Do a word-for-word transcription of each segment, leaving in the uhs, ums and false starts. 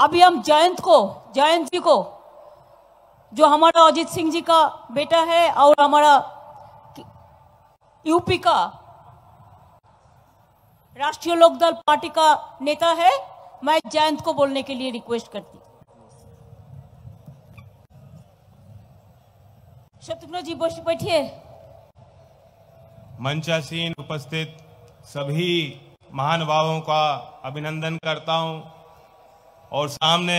अभी हम जयंत को जयंत जी को, जो हमारा अजीत सिंह जी का बेटा है और हमारा यूपी का राष्ट्रीय लोकदल पार्टी का नेता है, मैं जयंत को बोलने के लिए रिक्वेस्ट करती हूँ। शत्रुघ्न जी बैठिए। मंचासीन उपस्थित सभी महानुभावों का अभिनंदन करता हूं और सामने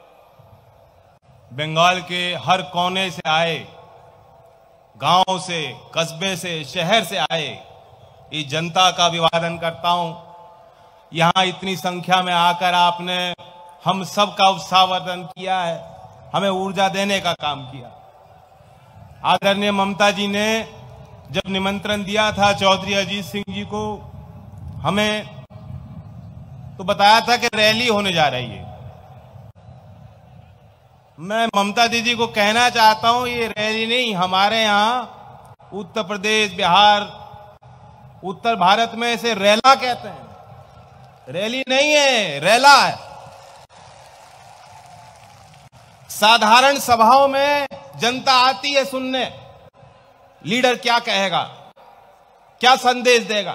बंगाल के हर कोने से आए, गांव से, कस्बे से, शहर से आए इस जनता का अभिवादन करता हूं। यहां इतनी संख्या में आकर आपने हम सब का उत्साहवर्धन किया है, हमें ऊर्जा देने का काम किया। आदरणीय ममता जी ने जब निमंत्रण दिया था चौधरी अजीत सिंह जी को, हमें तो बताया था कि रैली होने जा रही है। मैं ममता दीदी को कहना चाहता हूं, ये रैली नहीं, हमारे यहां उत्तर प्रदेश, बिहार, उत्तर भारत में इसे रैला कहते हैं। रैली नहीं है, रैला है। साधारण सभाओं में जनता आती है सुनने, लीडर क्या कहेगा, क्या संदेश देगा,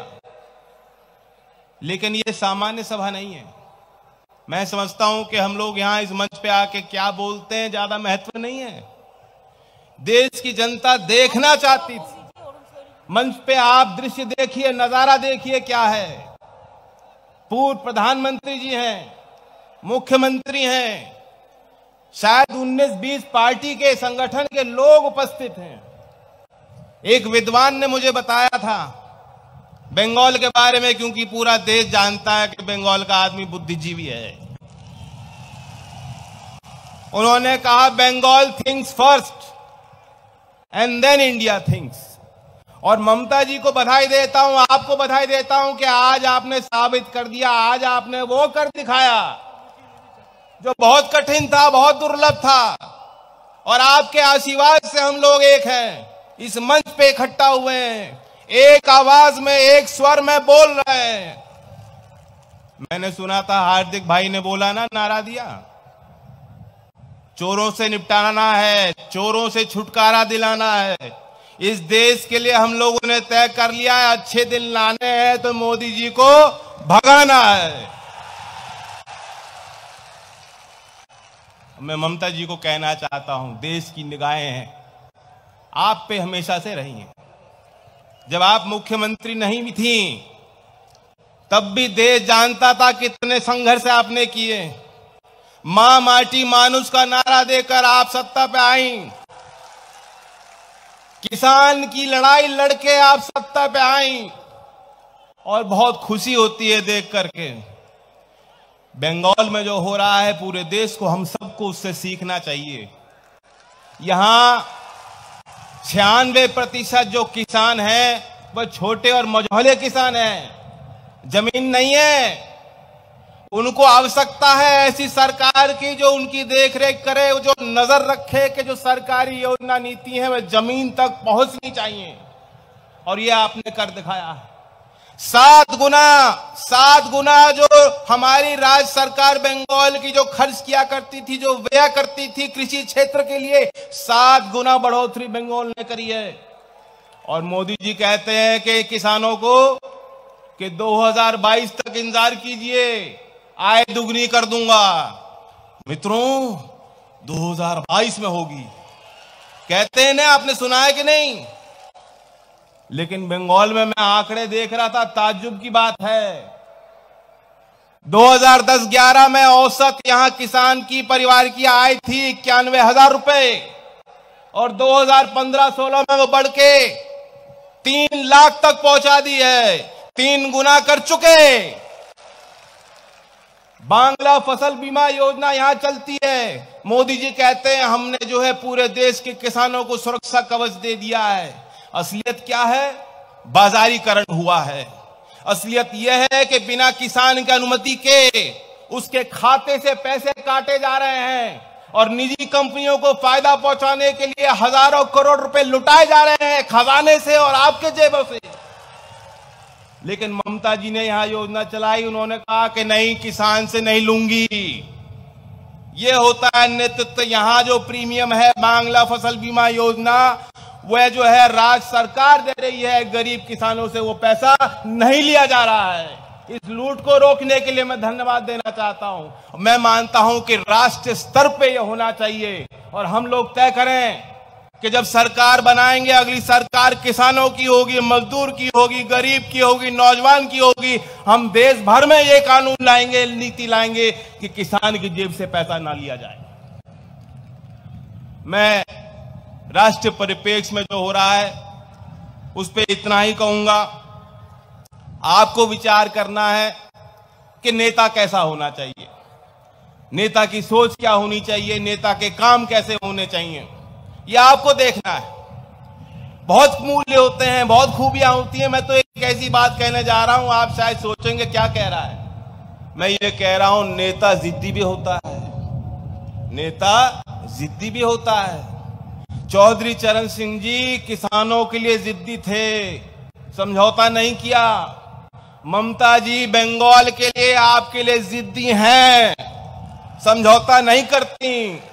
लेकिन ये सामान्य सभा नहीं है। मैं समझता हूं कि हम लोग यहां इस मंच पे आके क्या बोलते हैं ज्यादा महत्व नहीं है। देश की जनता देखना चाहती थी। मंच पे आप दृश्य देखिए, नजारा देखिए क्या है। पूर्व प्रधानमंत्री जी हैं, मुख्यमंत्री हैं, शायद उन्नीस बीस पार्टी के संगठन के लोग उपस्थित हैं। एक विद्वान ने मुझे बताया था बंगाल के बारे में, क्योंकि पूरा देश जानता है कि बंगाल का आदमी बुद्धिजीवी है। उन्होंने कहा Bengal thinks first and then India thinks. और ममता जी को बधाई देता हूं, आपको बधाई देता हूं कि आज आपने साबित कर दिया, आज आपने वो कर दिखाया जो बहुत कठिन था, बहुत दुर्लभ था। और आपके आशीर्वाद से हम लोग एक हैं, इस मंच पे इकट्ठा हुए हैं, एक आवाज में, एक स्वर में बोल रहे हैं। मैंने सुना था हार्दिक भाई ने बोला ना, नारा दिया, चोरों से निपटाना है, चोरों से छुटकारा दिलाना है। इस देश के लिए हम लोगों ने तय कर लिया है, अच्छे दिन लाने हैं तो मोदी जी को भगाना है। मैं ममता जी को कहना चाहता हूं, देश की निगाहें हैं आप पे हमेशा से रही हैं। जब आप मुख्यमंत्री नहीं भी थी तब भी देश जानता था कितने संघर्ष आपने किए। मां माटी मानुष का नारा देकर आप सत्ता पे आई, किसान की लड़ाई लड़के आप सत्ता पे आई, और बहुत खुशी होती है देख करके। बंगाल में जो हो रहा है पूरे देश को, हम सबको उससे सीखना चाहिए। यहां छियानवे प्रतिशत जो किसान हैं वह छोटे और मझौले किसान हैं, जमीन नहीं है। उनको आवश्यकता है ऐसी सरकार की जो उनकी देखरेख करे, जो नजर रखे कि जो सरकारी योजना नीति है वह जमीन तक पहुंचनी चाहिए। और ये आपने कर दिखाया है। सात गुना सात गुना जो हमारी राज्य सरकार बंगाल की जो खर्च किया करती थी, जो व्यय करती थी कृषि क्षेत्र के लिए, सात गुना बढ़ोतरी बंगाल ने करी है। और मोदी जी कहते हैं कि किसानों को कि दो हज़ार बाईस तक इंतजार कीजिए, आय दुगनी कर दूंगा। मित्रों, दो हज़ार बाईस में होगी कहते हैं ना, आपने सुना है कि नहीं? लेकिन बंगाल में मैं आंकड़े देख रहा था, ताज्जुब की बात है। दो हज़ार दस ग्यारह में औसत यहां किसान की परिवार की आय थी इक्यानवे हजार रुपए, और दो हज़ार पंद्रह सोलह में वो बढ़ के तीन लाख तक पहुंचा दी है, तीन गुना कर चुके। बांग्ला फसल बीमा योजना यहां चलती है। मोदी जी कहते हैं हमने जो है पूरे देश के किसानों को सुरक्षा कवच दे दिया है। असलियत क्या है? बाजारीकरण हुआ है। असलियत यह है कि बिना किसान की अनुमति के उसके खाते से पैसे काटे जा रहे हैं और निजी कंपनियों को फायदा पहुंचाने के लिए हजारों करोड़ रुपए लुटाए जा रहे हैं खजाने से और आपके जेबों से। लेकिन ममता जी ने यहां योजना चलाई, उन्होंने कहा कि नहीं, किसान से नहीं लूंगी। ये होता है नेतृत्व। यहाँ जो प्रीमियम है बांग्ला फसल बीमा योजना, वह जो है राज्य सरकार दे रही है, गरीब किसानों से वो पैसा नहीं लिया जा रहा है। इस लूट को रोकने के लिए मैं धन्यवाद देना चाहता हूं। मैं मानता हूं कि राष्ट्रीय स्तर पे यह होना चाहिए और हम लोग तय करें कि जब सरकार बनाएंगे, अगली सरकार किसानों की होगी, मजदूर की होगी, गरीब की होगी, नौजवान की होगी। हम देश भर में ये कानून लाएंगे, नीति लाएंगे कि किसान की जेब से पैसा ना लिया जाए। मैं राष्ट्रीय परिप्रेक्ष्य में जो हो रहा है उस पर इतना ही कहूंगा। आपको विचार करना है कि नेता कैसा होना चाहिए, नेता की सोच क्या होनी चाहिए, नेता के काम कैसे होने चाहिए, यह आपको देखना है। बहुत मूल्य होते हैं, बहुत खूबियां होती हैं। मैं तो एक ऐसी बात कहने जा रहा हूं, आप शायद सोचेंगे क्या कह रहा है। मैं ये कह रहा हूं, नेता जिद्दी भी होता है, नेता जिद्दी भी होता है। चौधरी चरण सिंह जी किसानों के लिए जिद्दी थे, समझौता नहीं किया। ममता जी बंगाल के लिए, आपके लिए जिद्दी हैं, समझौता नहीं करती।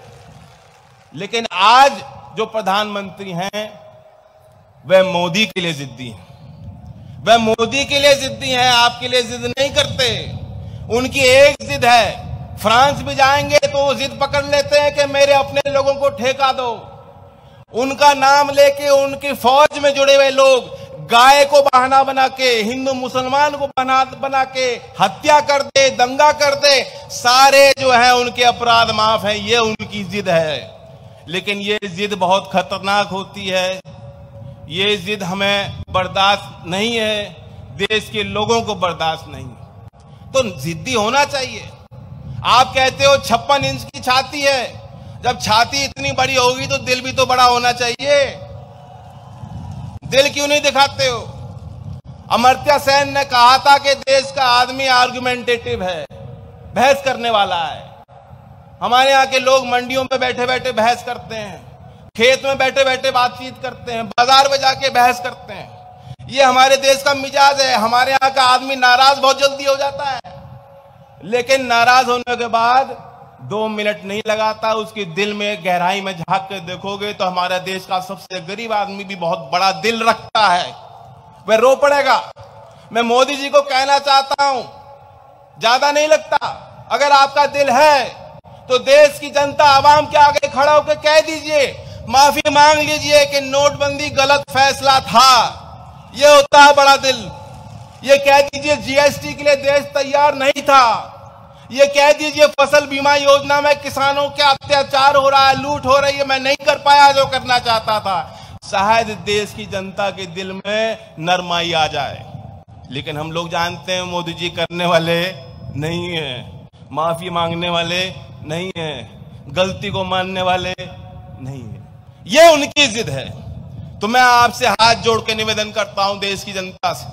लेकिन आज जो प्रधानमंत्री हैं वह मोदी के लिए जिद्दी हैं, वह मोदी के लिए जिद्दी हैं, आपके लिए जिद नहीं करते। उनकी एक जिद है, फ्रांस भी जाएंगे तो वो जिद पकड़ लेते हैं कि मेरे अपने लोगों को ठेका दो। उनका नाम लेके उनकी फौज में जुड़े हुए लोग गाय को बहाना बना के, हिंदू मुसलमान को बना बना के हत्या कर दे, दंगा कर दे, सारे जो है उनके अपराध माफ है। ये उनकी जिद है। लेकिन ये जिद बहुत खतरनाक होती है, ये जिद हमें बर्दाश्त नहीं है, देश के लोगों को बर्दाश्त नहीं। तो जिद्दी होना चाहिए। आप कहते हो छप्पन इंच की छाती है, जब छाती इतनी बड़ी होगी तो दिल भी तो बड़ा होना चाहिए। दिल क्यों नहीं दिखाते हो? अमर्त्य सेन ने कहा था कि देश का आदमी आर्गुमेंटेटिव है, बहस करने वाला है। हमारे यहाँ के लोग मंडियों में बैठे बैठे बहस करते हैं, खेत में बैठे बैठे बातचीत करते हैं, बाजार में जाके बहस करते हैं। ये हमारे देश का मिजाज है। हमारे यहाँ का आदमी नाराज बहुत जल्दी हो जाता है, लेकिन नाराज होने के बाद दो मिनट नहीं लगाता, उसके दिल में गहराई में झांक कर देखोगे तो हमारे देश का सबसे गरीब आदमी भी बहुत बड़ा दिल रखता है, वह रो पड़ेगा। मैं मोदी जी को कहना चाहता हूं, ज्यादा नहीं लगता, अगर आपका दिल है तो देश की जनता आवाम के आगे खड़ा होकर कह दीजिए, माफी मांग लीजिए कि नोटबंदी गलत फैसला था। यह होता है बड़ा दिल। ये कह दीजिए जीएसटी के लिए देश तैयार नहीं था। ये कह दीजिए फसल बीमा योजना में किसानों के अत्याचार हो रहा है, लूट हो रही है, मैं नहीं कर पाया जो करना चाहता था। शायद देश की जनता के दिल में नरमाई आ जाए। लेकिन हम लोग जानते हैं मोदी जी करने वाले नहीं है, माफी मांगने वाले नहीं है, गलती को मानने वाले नहीं है। ये उनकी जिद है। तो मैं आपसे हाथ जोड़ के निवेदन करता हूं देश की जनता से,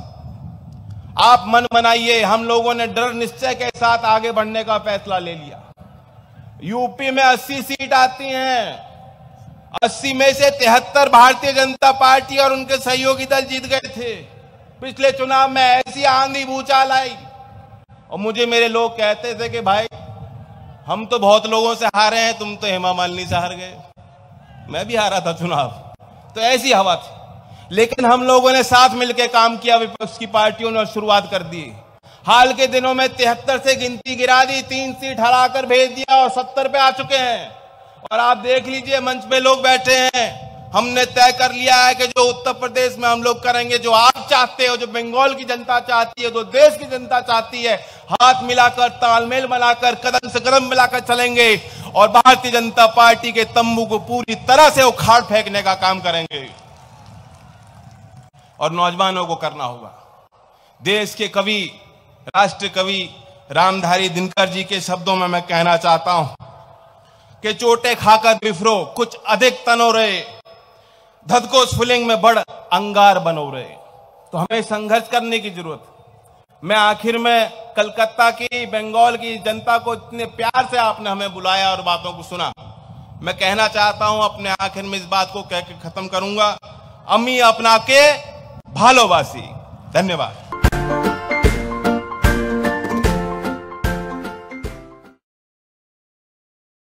आप मन बनाइए। हम लोगों ने दृढ़ निश्चय के साथ आगे बढ़ने का फैसला ले लिया। यूपी में अस्सी सीट आती हैं, अस्सी में से तिहत्तर भारतीय जनता पार्टी और उनके सहयोगी दल जीत गए थे। पिछले चुनाव में ऐसी आंधी भूचाल आई और मुझे मेरे लोग कहते थे कि भाई हम तो बहुत लोगों से हारे हैं, तुम तो हेमा मालिनी से हार गए। मैं भी हारा था चुनाव, तो ऐसी हवा थी। लेकिन हम लोगों ने साथ मिलकर काम किया, विपक्ष की पार्टियों ने शुरुआत कर दी। हाल के दिनों में तिहत्तर से गिनती गिरा दी, तीन सीट हराकर भेज दिया और सत्तर पे आ चुके हैं। और आप देख लीजिए मंच पे लोग बैठे हैं। हमने तय कर लिया है कि जो उत्तर प्रदेश में हम लोग करेंगे, जो आप चाहते हो, जो बंगाल की जनता चाहती है, जो देश की जनता चाहती है, हाथ मिलाकर, तालमेल बनाकर, कदम से कदम मिलाकर चलेंगे और भारतीय जनता पार्टी के तंबू को पूरी तरह से उखाड़ फेंकने का काम करेंगे। और नौजवानों को करना होगा। देश के कवि, राष्ट्रीय कवि रामधारी दिनकर जी के शब्दों में मैं कहना चाहता हूं कि चोटे खाकर बिफरो कुछ अधिक तनो रहे, धधको स्फुलिंग में बड़ अंगार बनो रहे। तो हमें संघर्ष करने की जरूरत। मैं आखिर में कलकत्ता की, बंगाल की जनता को इतने प्यार से आपने हमें बुलाया और बातों को सुना, मैं कहना चाहता हूं अपने आखिर में इस बात को कह के खत्म करूंगा, अमी अपना के भालोबासी। धन्यवाद।